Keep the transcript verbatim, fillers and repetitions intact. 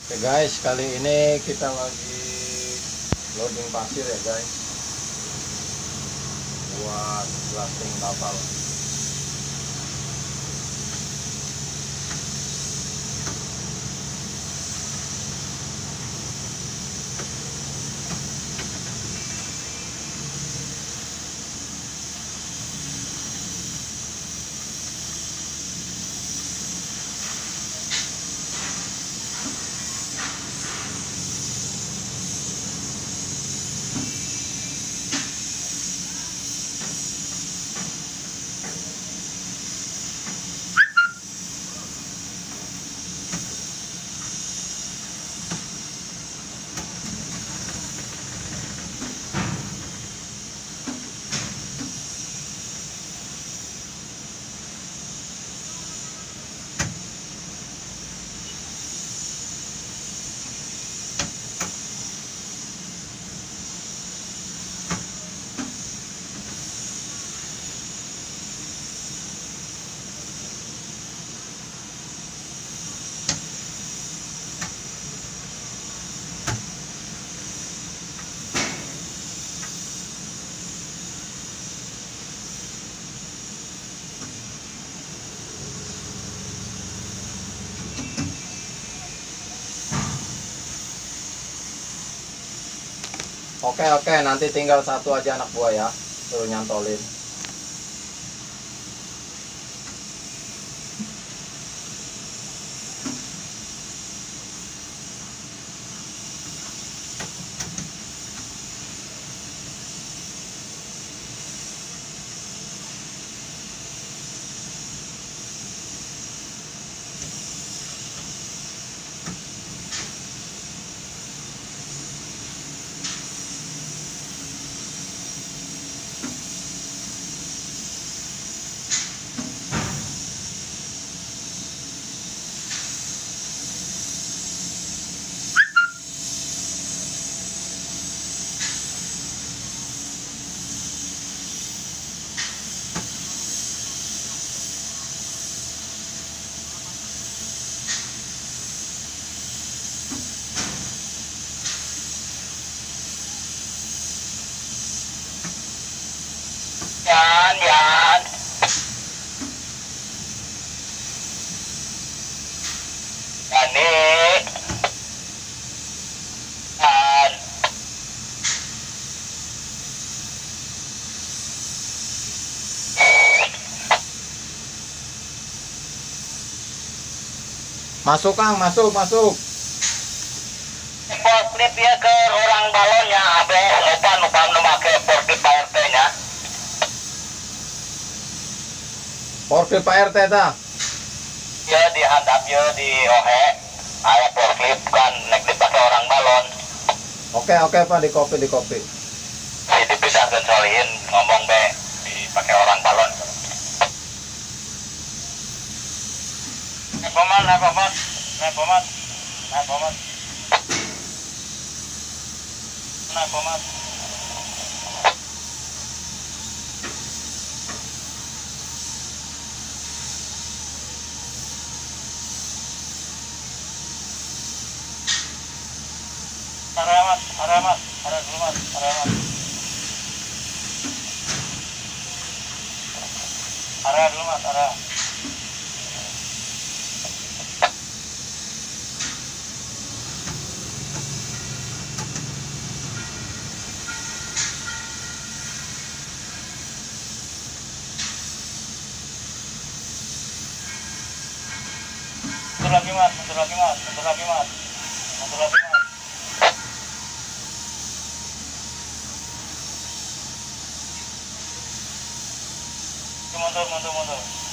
Oke guys, kali ini kita lagi loading pasir ya guys, buat blasting kapal. Oke oke, nanti tinggal satu aja anak buah ya, suruh nyantolin. Yan, yan. Yan nih. Yan. Masuk Kang, masuk, masuk. Forklift ya ke orang balonnya, abes opan opan memakai forklift P R T-nya. Forklift Pak R T ta. Ya dihandap ya di ohe. Ayah forklift kan nek dipakai orang balon. Oke oke Pak, di kopi di kopi. Si dipisahkan solihin ngomong be dipakai orang balon. Naik pomat, naik pomat, naik pomat, naik pomat, naik pomat. Area mas, area mas, area dulu mas, area mas. Area dulu mas, area. Mundur lagi mas, mundur lagi mas, mundur lagi mas, mundur lagi mas. Mundur, mundur, mundur.